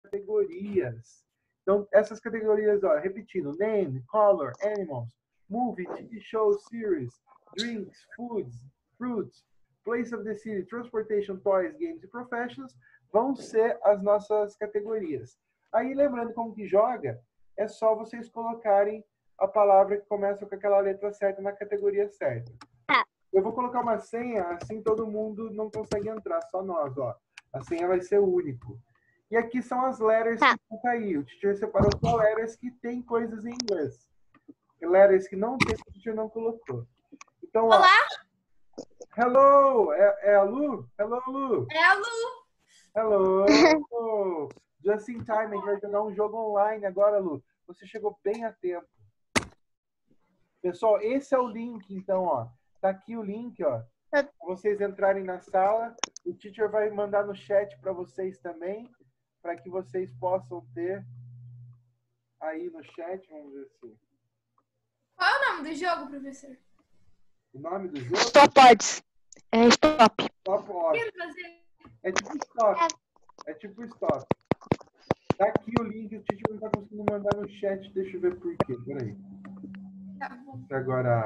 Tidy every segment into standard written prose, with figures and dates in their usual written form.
categorias. Então, essas categorias, ó, repetindo, name, color, animals, movie, TV show, series, drinks, foods, fruits, place of the city, transportation, toys, games e professions, vão ser as nossas categorias. Aí, lembrando como que joga, é só vocês colocarem a palavra que começa com aquela letra certa na categoria certa. Eu vou colocar uma senha, assim todo mundo não consegue entrar, só nós, ó. A senha vai ser único. E aqui são as letters que vão cair. O teacher separou só letters que tem coisas em inglês. E letters que não tem, o teacher não colocou. Então, ó. Olá! Hello! É a Lu? Hello, Lu! É a Lu! Hello! Just in time, a gente vai jogar um jogo online agora, Lu. Você chegou bem a tempo. Pessoal, esse é o link, então, ó. Tá aqui o link, ó. Pra vocês entrarem na sala. O teacher vai mandar no chat para vocês também, para que vocês possam ter aí no chat. Vamos ver se... Qual é o nome do jogo, professor? O nome do jogo? Stop Odds. É Stop. Stop Odds. É tipo Stop. É tipo Stop. Tá aqui o link, o teacher não tá conseguindo mandar no chat. Deixa eu ver por quê. Peraí. Tá bom. Agora...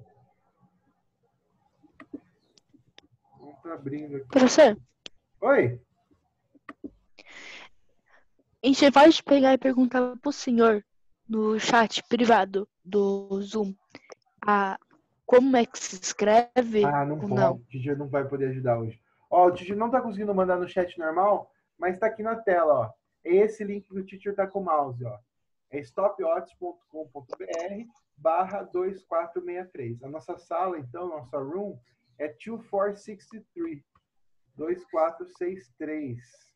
Tá abrindo aqui. Professor, Oi? a gente vai pegar e perguntar pro senhor no chat privado do Zoom como é que se escreve Não ou pode. não. O teacher não vai poder ajudar hoje. Ó, o teacher não tá conseguindo mandar no chat normal, mas tá aqui na tela, ó. É esse link que o teacher tá com o mouse, ó. É stopodds.com.br/2463. A nossa sala, então, nossa room, é 2463. 2463.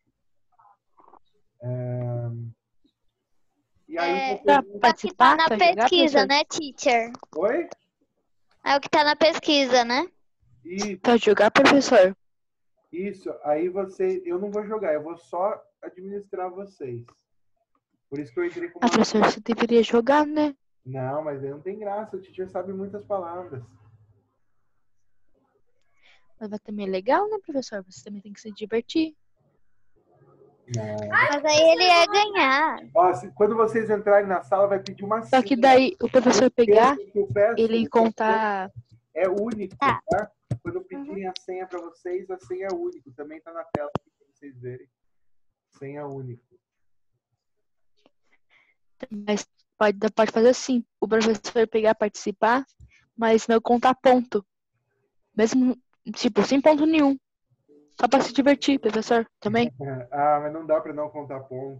E aí, Pra participar, na pra jogar, pesquisa, professor? né, teacher? Oi? É o que tá na pesquisa, né? Isso, Pra jogar, professor? isso. Aí eu não vou jogar, eu vou só administrar vocês. Por isso que eu entrei com uma... Professor, você deveria jogar, né? Não, mas aí não tem graça, o teacher sabe muitas palavras. Mas vai também legal, né, professor? Você também tem que se divertir. Não. Mas aí ele ia ganhar. Ó, quando vocês entrarem na sala, vai pedir uma Só que senha. daí o professor pegar, Eu peço, ele contar... é único, tá? Quando pedirem a senha para vocês, a senha é único. Também tá na tela aqui para vocês verem. Senha único. Mas pode fazer assim. O professor pegar, participar, mas não contar ponto. Mesmo, tipo, sem ponto nenhum. Só pra se divertir, professor, também. Mas não dá para não contar ponto.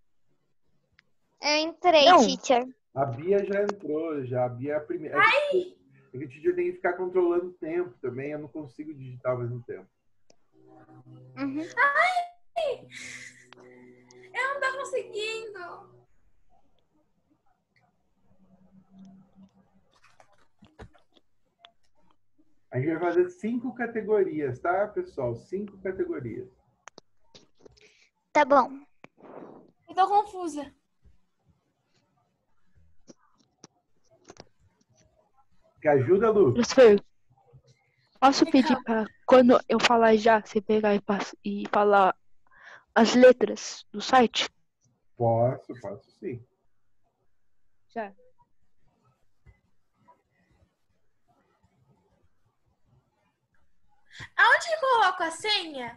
Eu entrei, Não. teacher. A Bia já entrou, já. A Bia é a primeira. É que o teacher tem que ficar controlando o tempo também. Eu não consigo digitar ao mesmo tempo. Uhum. Eu não tô conseguindo. A gente vai fazer 5 categorias, tá, pessoal? 5 categorias. Tá bom. Eu tô confusa. Que ajuda, Lu? Professor, posso pedir pra quando eu falar já, você pegar e falar as letras do site? Posso sim. Já. Aonde que eu coloco a senha?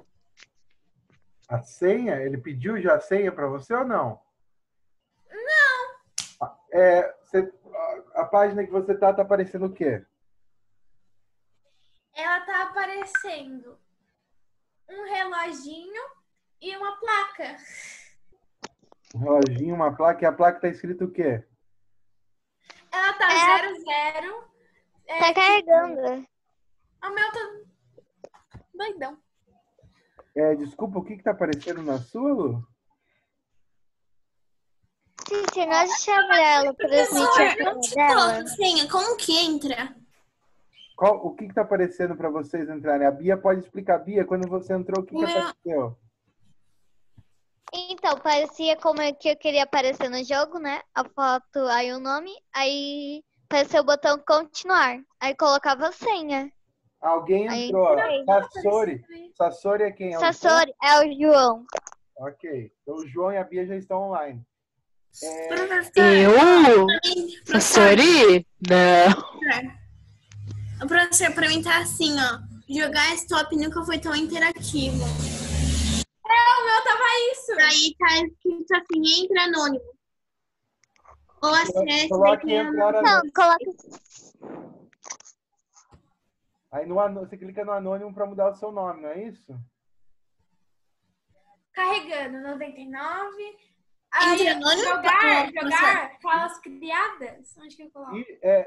A senha? Ele pediu já a senha para você ou não? Não. A página que você tá aparecendo o quê? Ela tá aparecendo um reloginho e uma placa. Um reloginho, uma placa. E a placa tá escrito o quê? Ela tá 00. Tá carregando. O meu tá doidão. Desculpa, o que tá aparecendo na sua, Lu? Teacher, nós deixamos ela transmitir a senha dela. Senha, como que entra? O que tá aparecendo para vocês entrarem? A Bia pode explicar. Bia, quando você entrou, o que apareceu? Então, parecia como é que eu queria aparecer no jogo, né? A foto, aí o nome, aí apareceu o botão continuar. Aí colocava a senha. Alguém Aí entrou. entrei. Sassori. Sassori é quem? Sassori é o João. Ok. Então o João e a Bia já estão online. Professor, Eu? professor, Sori? Não. professor, pra mim tá assim, ó. Jogar stop nunca foi tão interativo. O meu tava isso. Aí tá escrito assim, entra anônimo. Ou acesse Coloque entrar Não, anônimo. coloca. Aí você clica no anônimo para mudar o seu nome, não é isso? Carregando 99. Aí, anônimo, jogar falas criadas. Onde que eu coloco?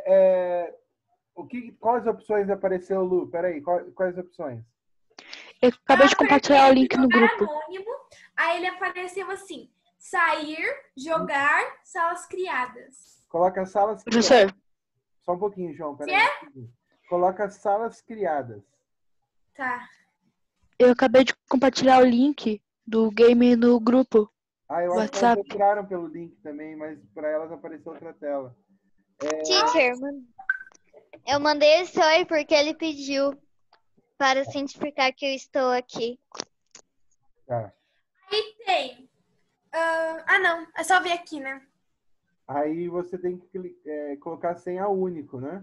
E quais opções apareceu, Lu? Peraí, quais opções? Eu acabei de compartilhar o link no grupo. Anônimo, aí ele apareceu assim: sair, jogar, salas criadas. Coloca salas criadas. Professor, Só um pouquinho, João, peraí. Coloca salas criadas. Tá. eu acabei de compartilhar o link do game no grupo. Ah, eu acho que elas WhatsApp. entraram pelo link também, mas para elas apareceu outra tela. Teacher, eu mandei esse oi porque ele pediu para cientificar que eu estou aqui. Tá. Aí tem. Não. É só ver aqui, né? Aí você tem que colocar senha único, né?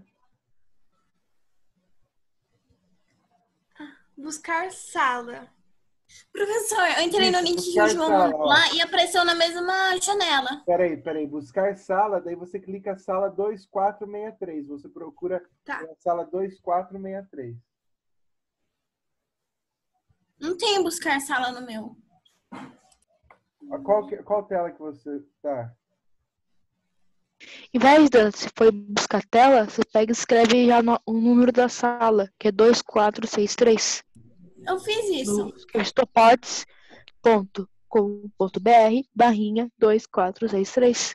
Buscar sala. Professor, eu entrei no link que Buscar o João sala, mandou ó. lá e apareceu na mesma janela. Peraí. Buscar sala, daí você clica sala 2463. Você procura Tá. a sala 2463. Não tem buscar sala no meu. Qual tela que você tá? Em vez de se for buscar a tela, você pega e escreve já o número da sala, que é 2463. Eu fiz isso. No estopotes.com.br/2463.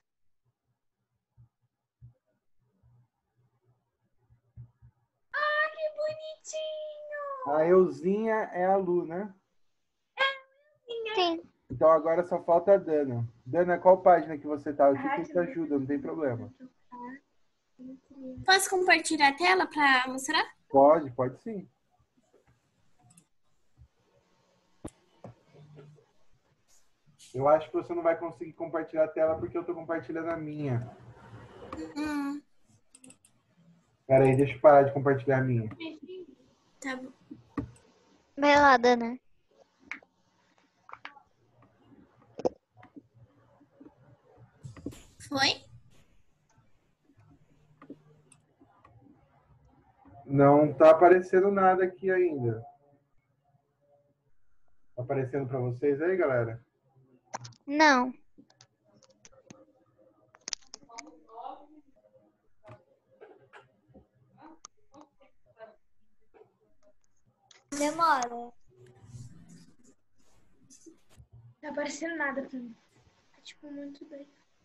Que bonitinho. A Euzinha é a Lu, né? Sim. Então agora só falta a Dana. Dana, qual página que você tá? Eu te ajuda, não tem problema. Posso compartilhar a tela para mostrar? Pode sim. Eu acho que você não vai conseguir compartilhar a tela porque eu tô compartilhando a minha. Peraí, deixa eu parar de compartilhar a minha. Tá bom. Vai lá, Dana. Foi? Não tá aparecendo nada aqui ainda. Tá aparecendo para vocês aí, galera? Não. Demora. Não tá aparecendo nada pra mim. Tá tipo muito bem.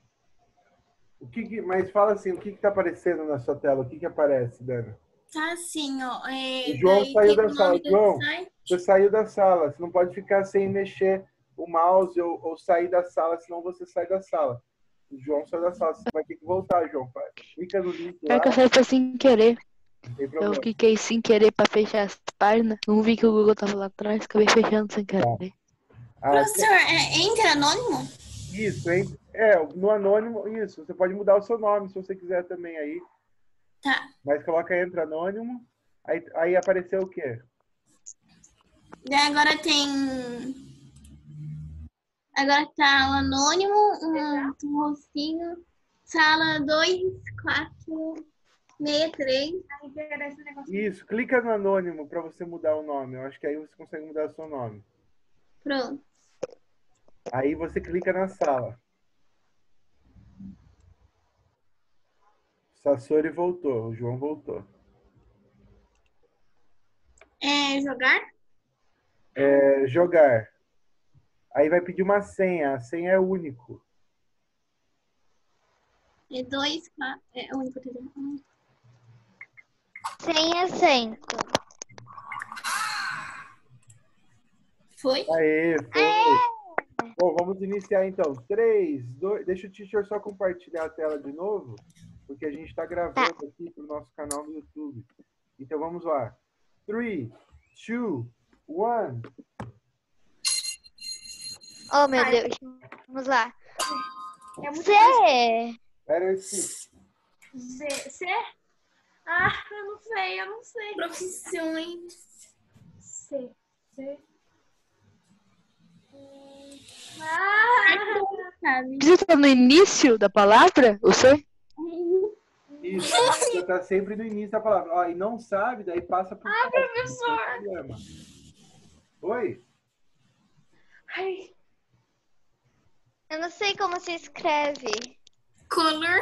Mas fala assim, o que tá aparecendo na sua tela? O que aparece, Dana? Tá assim, ó. O João daí saiu tem da o sala. nome do João, site. você saiu da sala. Você não pode ficar sem mexer o mouse ou sair da sala, senão você sai da sala. O João saiu da sala. Você vai ter que voltar, João. Clica no link lá. É que eu saí foi sem querer. Não tem Eu problema. cliquei sem querer pra fechar as páginas. Não vi que o Google tava lá atrás, acabei fechando sem querer. Professor, entra anônimo? Isso, hein? No anônimo, isso. Você pode mudar o seu nome se você quiser também aí. Tá. Mas coloca entra anônimo. Aí apareceu o quê? Daí agora tem. Agora tá o anônimo, um rostinho, sala 2463. Isso, clica no anônimo para você mudar o nome. Eu acho que aí você consegue mudar o seu nome. Pronto. Aí você clica na sala. Sassori voltou, o João voltou. Jogar? Jogar. Aí vai pedir uma senha. A senha é único. É 2, 4. É único, entendeu? Senha 5. Foi? Aê, foi. Bom, vamos iniciar então. 3, 2... Deixa o teacher só compartilhar a tela de novo, porque a gente está gravando aqui para o nosso canal no YouTube. Então vamos lá. 3, 2, 1. Oh, meu Deus. Vamos lá. É muito C. Letter C. C? Ah, eu não sei. Profissões. C. Sabe? Precisa estar no início da palavra, o C? Isso, precisa estar sempre no início da palavra. Ó, e não sabe, daí passa pro professor. problema. Oi? Ai, Eu não sei como se escreve. color.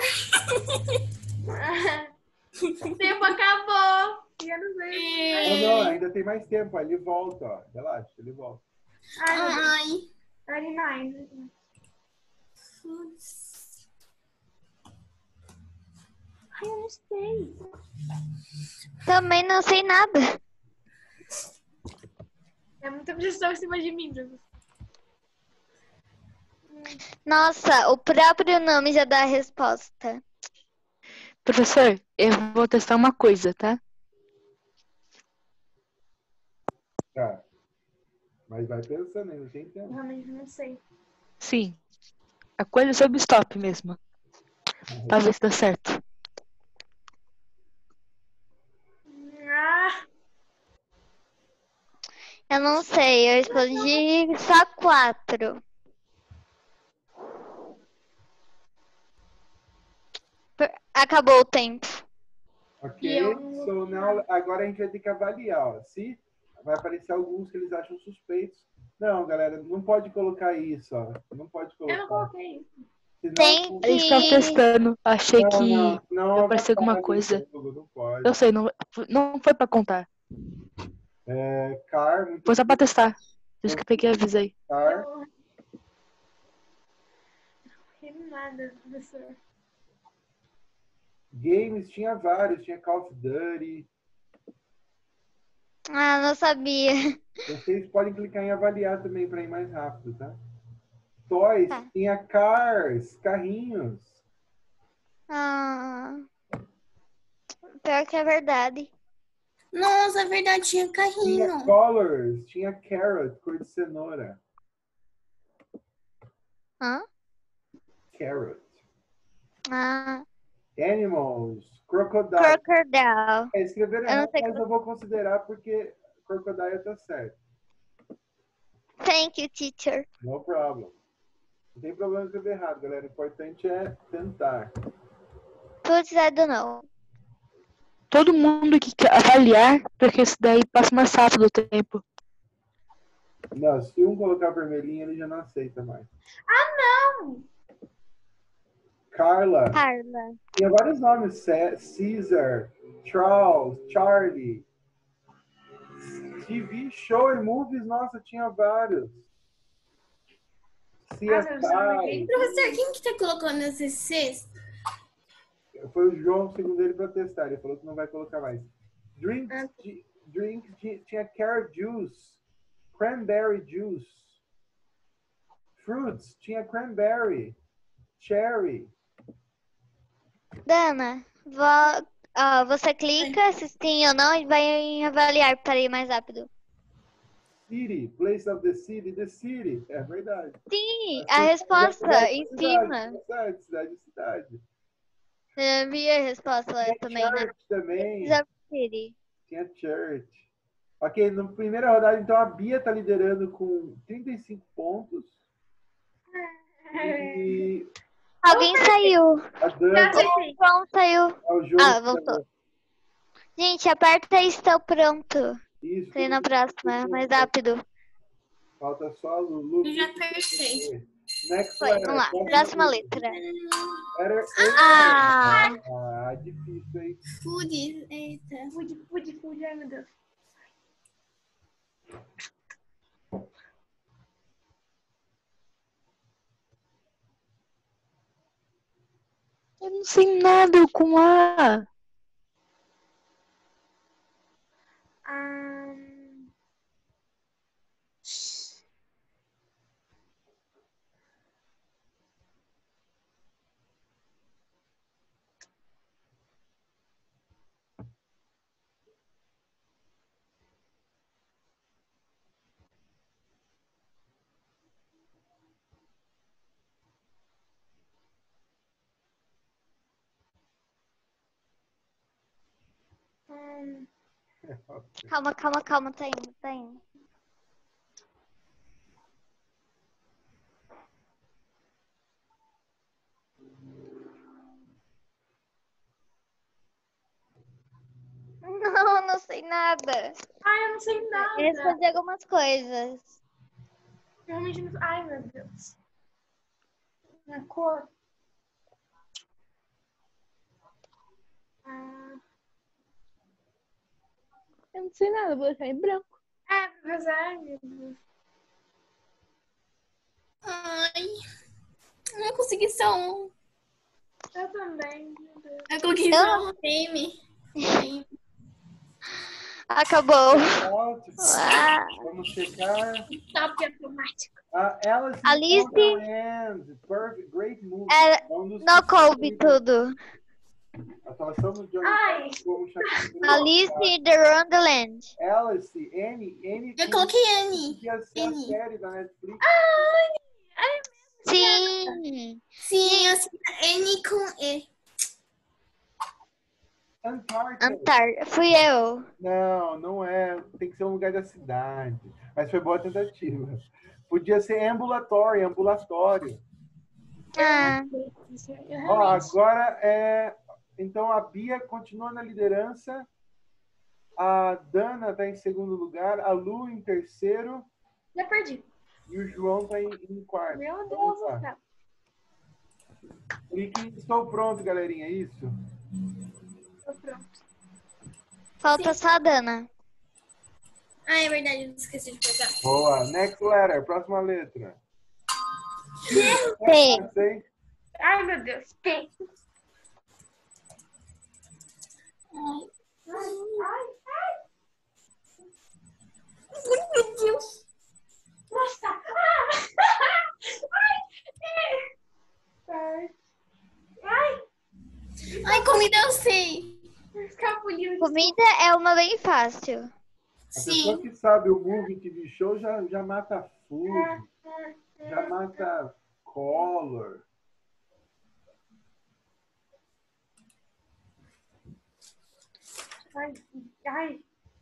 O tempo acabou. Eu não sei. Não, ainda tem mais tempo. Ele volta, ó. Relaxa, ele volta. Ai. Ai, eu não sei. Também não sei nada. É muita pressão em cima de mim, professor. Nossa, o próprio nome já dá a resposta. Professor, eu vou testar uma coisa, tá? Tá. Mas vai pensando aí, não tem tempo. Realmente não sei. Sim. A coisa é sobre stop mesmo. Pra ver se dá certo. Ah, Eu não sei, eu respondi só 4. Acabou o tempo. Ok, E eu- so now, agora a gente vai ter que avaliar, ó. Se vai aparecer alguns que eles acham suspeitos. Não, galera, não pode colocar isso, ó. Não pode eu não colocar. coloquei isso. Senão, Tem A gente tava que... testando. Achei que não ia aparecer alguma atrapalha o coisa. jogo, não pode. Eu sei, não foi pra contar. Car, muito Foi só pra testar. Por isso que eu peguei e avisei. car. Eu... Não nada, professor. Games tinha vários, tinha Call of Duty. Ah, não sabia. Vocês podem clicar em avaliar também para ir mais rápido, tá? Toys, Tá. tinha cars, carrinhos. Ah, pior que é verdade. Nossa, é verdade, tinha Tinha carrinho. colors, tinha carrot, cor de cenoura. Hã? Carrot. Ah, Animals, crocodile. crocodile. Escreveram Eu não errado, sei mas eu vou considerar porque crocodile tá certo. Thank you, teacher. No problem. Não tem problema escrever errado, galera. O importante é tentar. Putz, I don't know. Todo mundo que quer avaliar, porque isso daí passa mais rápido o tempo. Não, se um colocar vermelhinho, ele já não aceita mais. Não! Carla. Carla. Tinha vários nomes. Caesar, Charles, Charlie. TV show e movies, nossa, tinha vários. CSI. Professor, quem que tá colocando esses Cs? Foi o João, segundo ele, para testar. Ele falou que não vai colocar mais. Drinks tinha carrot juice, cranberry juice. Fruits tinha cranberry, cherry. Dana, você clica se sim ou não e vai avaliar para ir mais rápido. City, place of the city. É verdade. Sim, a resposta em cima. Cidade. Eu vi a resposta lá Tinha também, né? church também. Places of City. Tinha church. Ok, na primeira rodada, então, a Bia tá liderando com 35 pontos. E Alguém saiu. a Dani, O João saiu. o jogo. Ah, voltou. Gente, aperta aí, estou pronto. Isso. Pra ir na próxima, mais rápido. Falta só a Lulu. Eu já apertei. Next Foi, letter. vamos lá. Próxima letra. Letter Ah! A. Difícil, hein? Food, eita. Food, ai meu Deus. Eu não sei nada com A. Calma, calma, calma. Tá indo, tá indo. Não, não sei nada. Ai, eu não sei Eu nada. respondi algumas coisas. Realmente não... Ai, meu Deus. Na cor. Eu não sei nada, vou deixar em branco. Mas ai, meu Deus. Ai, não consegui só um. Eu também, meu Deus. Eu coloquei só um time. Acabou. Ótimo. Ah, Vamos checar. Top automático. Alice in Alice. Wonderland. Perfect, great movie. não coube tudo. Atuação do Johnny Ai. Depp como Chapecó. Alice in the Wonderland. Alice, N. Eu coloquei N. Que ia ser a N. série da Netflix. Sim. Sim, assim, N com E. Antártida. Fui eu. Não, não é. Tem que ser um lugar da cidade. Mas foi boa tentativa. Podia ser ambulatório. Ah, Ó, agora é. Então a Bia continua na liderança. A Dana está em segundo lugar. A Lu em terceiro. Já perdi. E o João está em quarto. Meu Vamos Deus lá. do céu. Clique, estou pronto, galerinha. Isso. Tô pronto. falta só a Dana. Ah, é verdade, eu esqueci de pegar. Boa. Next letter. Próxima letra. P. Sei. Ai, meu Deus. P. Ai, meu Deus. Nossa. Ai, comida eu sei. Escapuliu. Comida é uma bem fácil. A Sim. pessoa que sabe o movie TV show já mata food, já mata color. Ai.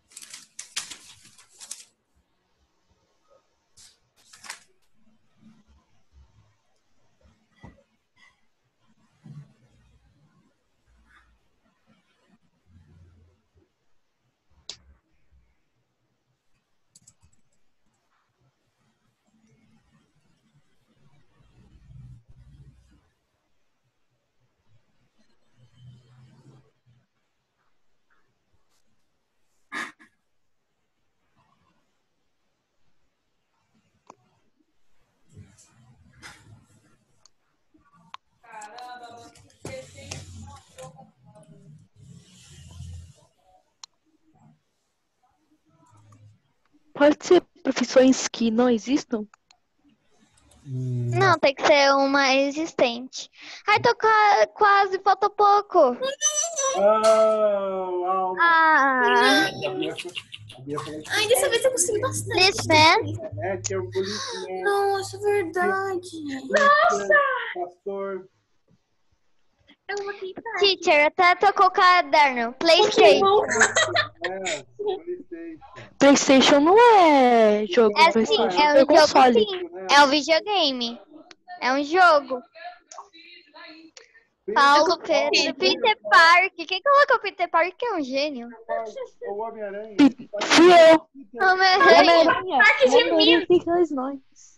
Pode ser profissões que não existam? Não, tem que ser uma existente. Ai, tô quase, falta pouco. Alma. Ah, A Bia falou que Ai, dessa vez eu consegui bastante. Policeman. é, que é o policeman, Nossa, verdade. pastor. Eu vou tentar. Teacher, até tocou o caderno. PlayStation. É, PlayStation. PlayStation não é jogo. É sim, PlayStation é um jogo console. sim. É um videogame. É um jogo. Paulo Pedro, Peter Parker. Quem colocou Peter Parker é um gênio. O Homem-Aranha. Fui eu. Homem-Aranha. Parque de mim. Fica nós.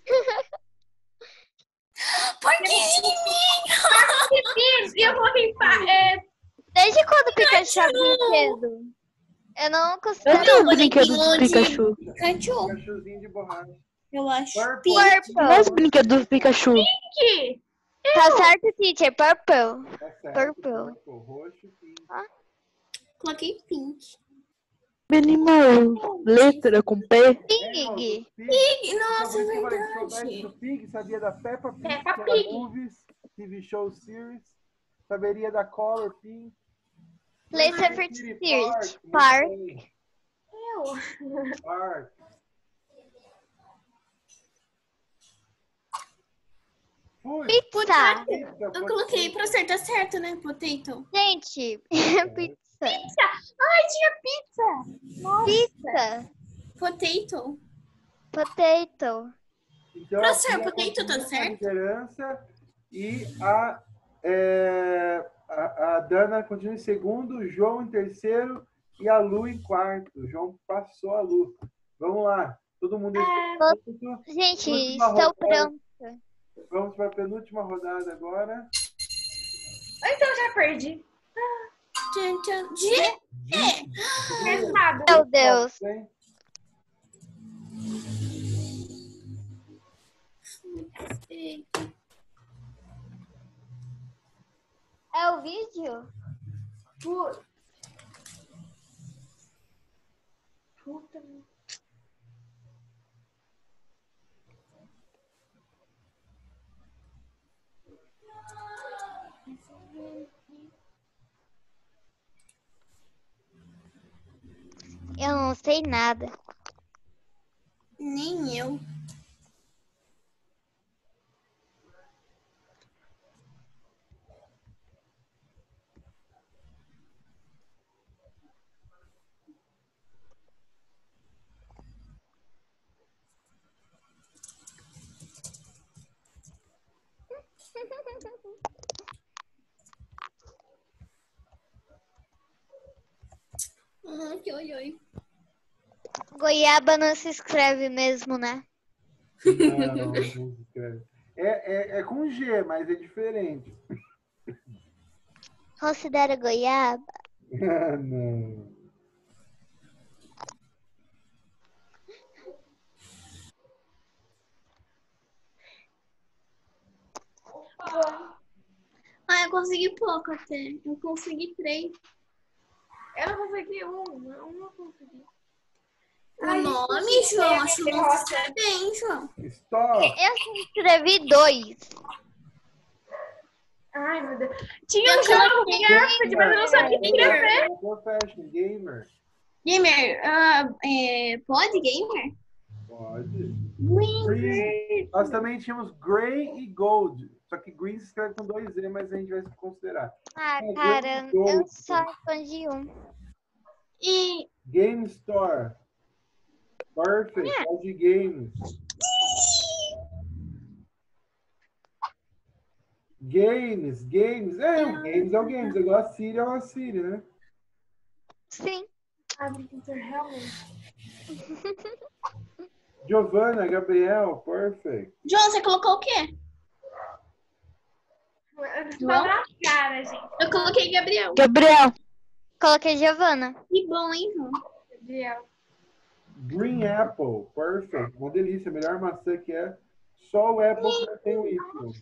Parque de mim. E eu coloquei Desde quando Pikachu é brinquedo? Eu não considero. Eu tenho um brinquedo do Pikachu. Pikachu. Pikachuzinho de borracha. Eu acho. Purple. Não é os brinquedos do Pikachu. Pink. Tá certo, teacher. Purple. Tá certo. Purple. Roxo, pink. Coloquei pink. Animal. Letra com P. Pig. Pink. Nossa, é Se verdade. soubesse do Pig, sabia da Peppa Pig, Peppa que era Pig. movies, TV show series. Saberia da Color Pink. Placer City Spirit. muito Park. bem. Eu. Park. Food. Pizza. Pizza, Eu coloquei pra você, tá certo, né? Potato. Gente, pizza. Ai, tinha pizza. Nossa. Pizza. Potato. Potato. Então, Professor, a Bia potato tá continua na certo? liderança e a Dana continua em segundo, o João em terceiro e a Lu em quarto. O João passou a Lu. Vamos lá. Todo mundo junto. Gente, Última estou rodada. pronta. Vamos para a penúltima rodada agora. Então já perdi. Tchan, tchan. G? Errado. Meu Deus. Hein? É o vídeo? Puta. Eu não sei nada. Nem eu. Que oi. Goiaba não se escreve mesmo, né? Não se escreve. É com G, mas é diferente. Considera goiaba? Não. Eu consegui pouco até. Eu consegui 3. Eu não consegui um. Eu não consegui. O Ai, nome, gente, João, é acho que não derrota. se escreve bem, João. Stop. Eu escrevi 2. Ai, meu Deus. Tinha Eu um jogo coloquei Garfield, mas eu não sabia escrever. Professional gamer. Gamer, pode gamer? Pode. Green. Green. Nós também tínhamos Grey e Gold. Só que Green se escreve com 2 E, mas a gente vai considerar. Ah, É, cara, Grey e eu Gold. só respondi um. E Game Store. Perfect. Pode games. Games. O games é o games. É igual a Siri, é uma Siri, né? Sim. Ah, Victor, realmente. Giovanna, Gabriel, perfect. João, você colocou o quê? Tá na cara, gente. Eu coloquei Gabriel. Gabriel, Coloquei Giovana. Que bom, hein, João? Gabriel. Green Apple, perfect. Uma delícia, a melhor maçã que é. Só o Apple que não tem o Y.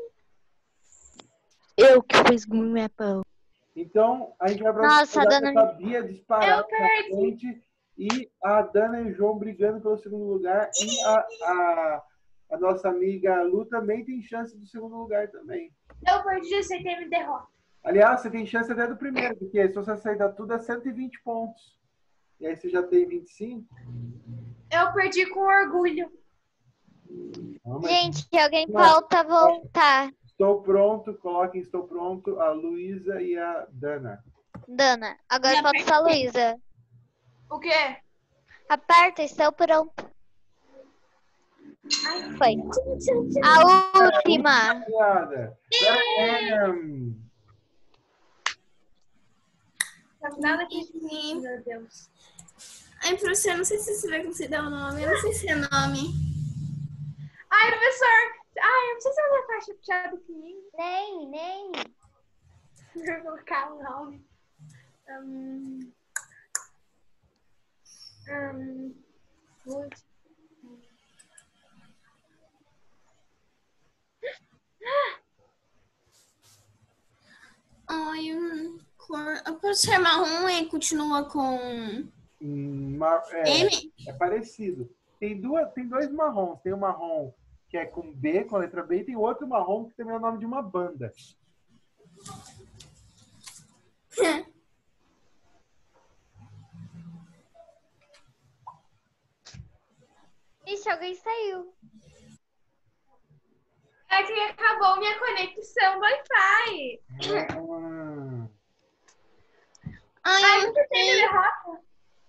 eu que fiz Green Apple. Então, a gente vai para Nossa, a a Dana- a Bia disparada Eu perdi. na frente e a Dana e o João brigando pelo segundo lugar. E a nossa amiga Lu também tem chance do segundo lugar também. Eu perdi, você teve derrota. Aliás, você tem chance até do primeiro, porque se você acertar tudo é 120 pontos. E aí você já tem 25. Eu perdi com orgulho. Não, mas Gente, alguém Não. falta voltar. estou pronto, coloquem estou pronto, a Luísa e a Dana. Dana, agora Já falta só a Luísa. O quê? Aperta, estou pronto. Foi. A última. Obrigada. Nada que meu Deus. Ai, professor, não sei se você vai conseguir dar o nome. Eu não sei se é nome. Ai, professor. Ai, eu não sei se ela faixa puxada pequenininha. Nem. Vou colocar o nome. Putz. Ai, cor... O professor marrom continua com É, M? é parecido. Tem dois marrons. Tem o marrom que é com B, com a letra B, e tem outro marrom que também é o nome de uma banda. Ixi, alguém saiu. É que acabou minha conexão Wi-Fi. Ah, Ai, Ai, eu não você tem sei. derrota?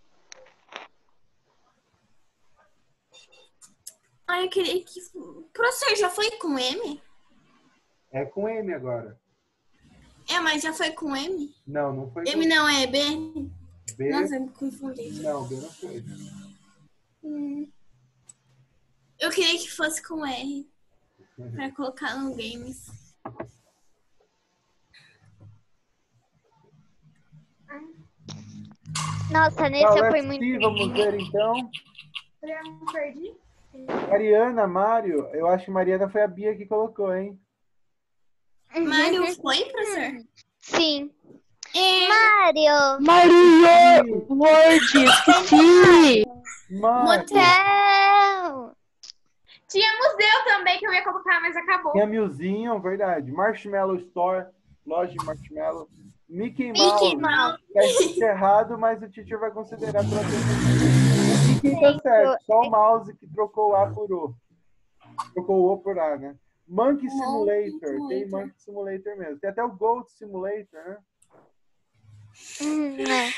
Ai, eu queria que... Professor, já foi com M? é com M agora. É, mas já foi com M? Não, não foi M com não é B? B. Nossa, eu me confundi. Não, B não foi. Eu queria que fosse com R. Pra colocar no games. Nossa, nesse Tá, eu fui let's muito see, vamos ver então. Eu perdi. Mariana, Mário, eu acho que Mariana foi a Bia que colocou, hein? Mário foi, professor? Sim. É. Mario! Mario Word, esqueci. Mário, Motel! Tinha museu também que eu ia colocar, mas acabou. tinha Milzinho, verdade. Marshmallow Store, loja de Marshmallow. Mickey Mickey Mouse. Mouse. Tá escrito errado, mas o teacher vai considerar pela O Mickey tá certo, só o mouse que trocou o A por O. Trocou o O por A, né? Monkey Simulator. Tem Monkey Simulator mesmo. Tem até o Goat Simulator, né? É.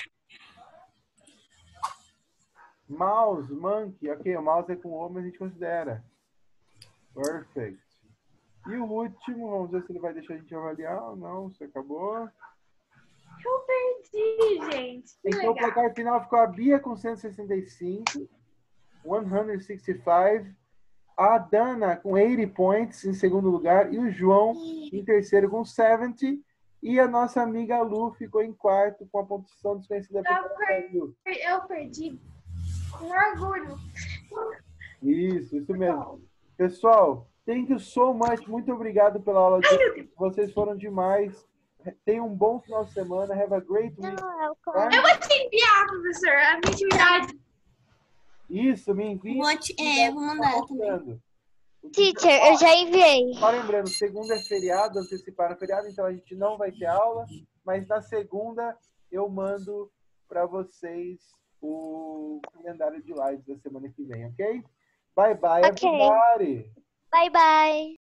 Mouse, Monkey. Ok, o mouse é com O, mas a gente considera. Perfect. E o último, vamos ver se ele vai deixar a gente avaliar ou não. Se acabou. Eu perdi, gente. Que Então, o legal. placar final ficou a Bia com 165. 165. A Dana com 80 points em segundo lugar. E o João em terceiro com 70. E a nossa amiga Lu ficou em quarto com a pontuação desconhecida. Eu perdi. Com orgulho. Isso mesmo. Pessoal, thank you so much. Muito obrigado pela aula de hoje. Vocês foram demais. Tenham um bom final de semana. Have a great week. Tá? Eu vou te enviar, professor, a minha atividade. Isso, me envia. Vou mandar também. Teacher, eu já enviei. Só lembrando, segunda é feriado, anteciparam o feriado, então a gente não vai ter aula, mas na segunda eu mando para vocês o calendário de lives da semana que vem, ok? Bye bye, Ok. everybody! Bye, bye.